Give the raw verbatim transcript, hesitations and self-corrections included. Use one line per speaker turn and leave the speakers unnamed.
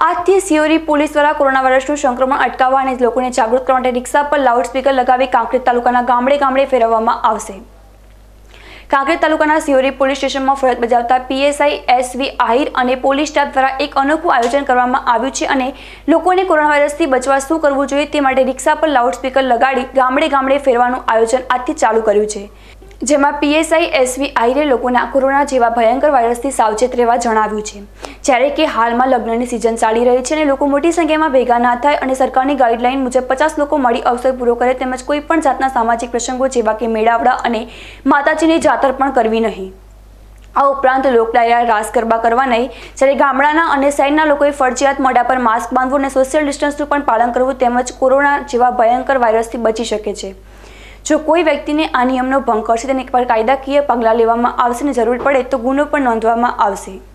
આજથી સિયોરી પોલીસ દ્વારા કોરોના વાયરસનું સંક્રમણ અટકાવવા અને લોકોને જાગૃત કરવા માટે રિક્ષા પર લાઉડસ્પીકર લગાવી કાંકરેજ તાલુકાના ગામડે ગામડે ફેરવવામાં આવશે। કાંકરેજ તાલુકાના સિયોરી પોલીસ સ્ટેશનમાં ફરજ બજાવતા પીએસઆઈ એસવી આહિર અને પોલીસ સ્ટાફ દ્વારા એક અનોખું આયોજન કરવામાં આવ્યું છે અને લોકોને કોરોના વાયરસથી બચવા શું કરવું જોઈએ તે માટે રિક્ષા પર લાઉડસ્પીકર લગાડી ગામડે ગામડે ફેરવાનું આયોજન આજથી ચાલુ કર્યું છે, જેમાં પીએસઆઈ એસવી આહિરે લોકોને કોરોના જેવા ભયંકર વાયરસથી સાવચેત રહેવા જણાવ્યું છે। જ્યારે કે હાલમાં લગ્નની સિઝન ચાલી રહી છે અને લોકો મોટી સંખ્યામાં ભેગા ના થાય અને સરકારની ગાઈડલાઈન મુજબ પચાસ લોકો મળી અવસર પૂરો કરે તેમજ કોઈ પણ જાતના સામાજિક પ્રસંગો જેવા કે મેળાવડા અને માતાજીની જાતર પણ કરવી નહીં। આ ઉપરાંત લોકડાયરા રાસ ગરબા કરવા નહીં, જ્યારે ગામડાના અને શહેરના લોકોએ ફરજિયાત મોઢા પર માસ્ક બાંધવું અને સોશિયલ ડિસ્ટન્સનું પણ પાલન કરવું તેમજ કોરોના જેવા ભયંકર વાયરસથી બચી શકે છે। જો કોઈ વ્યક્તિને આ નિયમનો ભંગ કરશે તેને પર કાયદાકીય પગલાં લેવામાં આવશે અને જરૂર પડે તો ગુનો પણ નોંધવામાં આવશે।